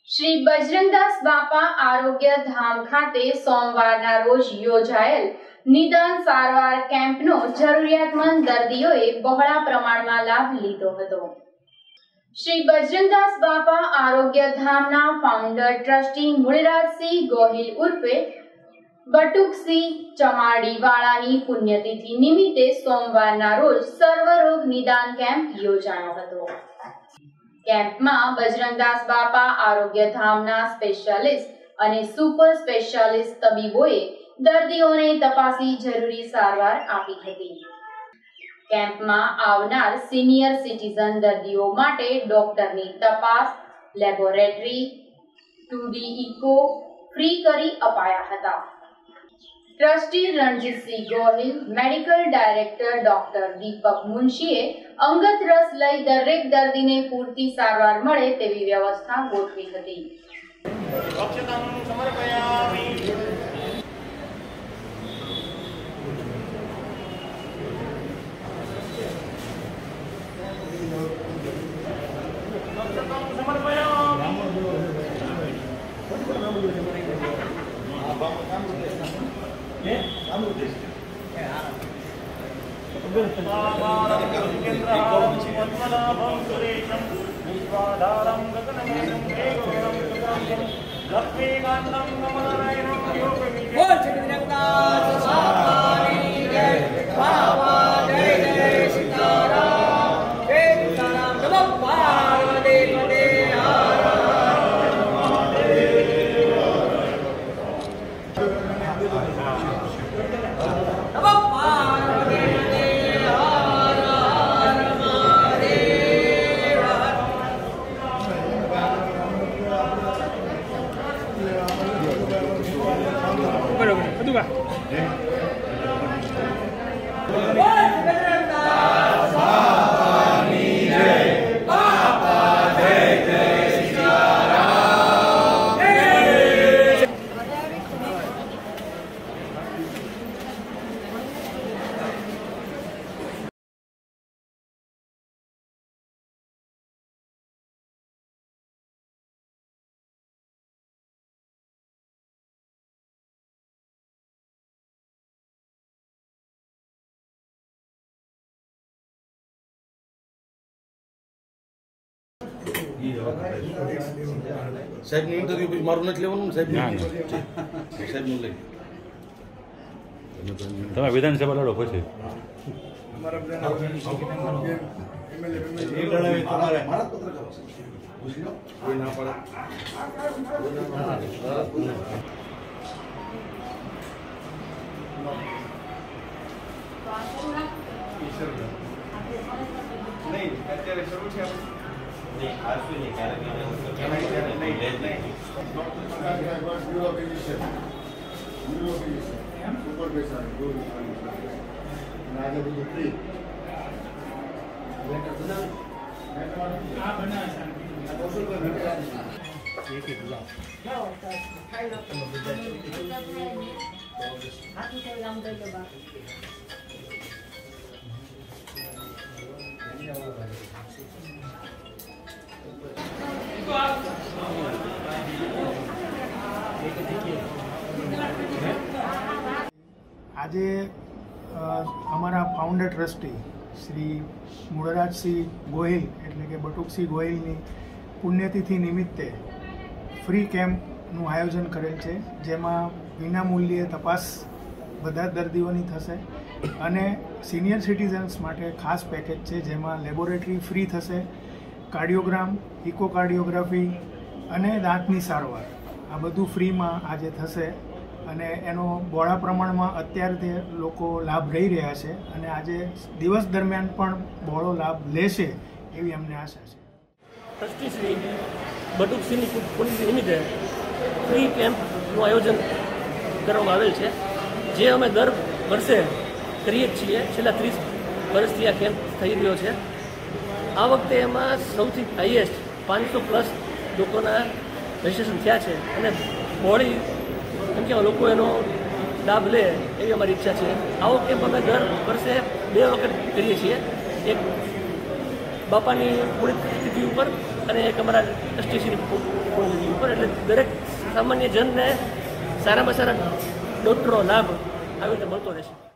શ્રી બજરંગદાસ બાપા આરોગ્ય ધામ ખાતે સોમવારના રોજ યોજાયેલ નિદાન સારવાર કેમ્પનો જરૂરિયાતમંદ દર્દીઓએ બહોળા પ્રમાણમાં લાભ લીધો હતો। શ્રી બજરંગદાસ બાપા આરોગ્ય ધામના ફાઉન્ડર ટ્રસ્ટી મૂળરાજસિંહ ગોહિલ ઉર્ફે બટુકસિંહ ચમાડીવાળાની પુણ્યતિથિ નિમિત્તે સોમવારના રોજ સર્વરોગ નિદાન કેમ્પ યોજાયો હતો। કેમ્પમાં બજરંગદાસ બાપા આરોગ્ય ધામના સ્પેશિયાલિસ્ટ અને સુપર સ્પેશિયાલિસ્ટ તબીબોએ દર્દીઓને તપાસી જરૂરી સારવાર આપી હતી। કેમ્પમાં આવનાર સિનિયર સિટીઝન દર્દીઓ માટે ડોક્ટરની તપાસ, લેબોરેટરી, 2D ઇકો ફ્રી કરી અપાયા હતા। Trustee Ranjitsinh Gohil, medical director doctor Deepak મુનશીએ અંગત રસ લઈ દરેક દર્દીને પૂરતી સારવાર મળે તેવી વ્યવસ્થા ગોઠવી હતી। साहब नहीं तो कुछ मारू नहीं लेवन साहब साहब नहीं ले તમે વિધાનસભા લડો પછી कोई ना पड़ा नहीं અત્યારે શરૂ છે नहीं आज से नहीं क्या આજે અમારા ફાઉન્ડર ટ્રસ્ટી શ્રી મૂળરાજસિંહ ગોહિલ એટલે કે બટુકસિંહ ગોહિલની પુણ્યતિથિ નિમિત્તે ફ્રી કેમ્પનું આયોજન કરેલ છે, જેમાં વિનામૂલ્યે તપાસ બધા દર્દીઓની થશે અને સિનિયર સિટીઝન્સ માટે ખાસ પેકેજ છે, જેમાં લેબોરેટરી ફ્રી થશે, કાર્ડિયોગ્રામ, ઇકોકાર્ડિયોગ્રાફી અને દાંતની સારવાર આ બધું ફ્રીમાં આજે થશે અને એનો બહોળા પ્રમાણમાં અત્યારે લોકો લાભ લઈ રહ્યા છે અને આજે દિવસ દરમિયાન પણ બહોળો લાભ લેશે એવી અમને આશા છે। ટ્રસ્ટી શ્રી બટુકસિંહની પુણ્યતિથિ નિમિત્તે ફ્રી કેમ્પનું આયોજન કરવામાં આવેલ છે, જે અમે દર વર્ષે કરીએ જ છીએ। છેલ્લા 30 વર્ષથી આ કેમ્પ થઈ રહ્યો છે। આ વખતે એમાં સૌથી હાઈએસ્ટ 500+ લોકોના રજીસ્ટ્રેશન થયા છે અને બહોળી સંખ્યામાં લોકો એનો લાભ લે એવી અમારી ઈચ્છા છે। આવો કેમ્પ અમે દર વર્ષે 2 વખત કરીએ છીએ, એક બાપાની પુણ્યતિથિ ઉપર અને એક અમારા ટ્રસ્ટીશ્રી પુણ્યતિથિ ઉપર। એટલે દરેક સામાન્ય જનને સારામાં સારા ડૉક્ટરો લાભ આવી રીતે મળતો રહેશે.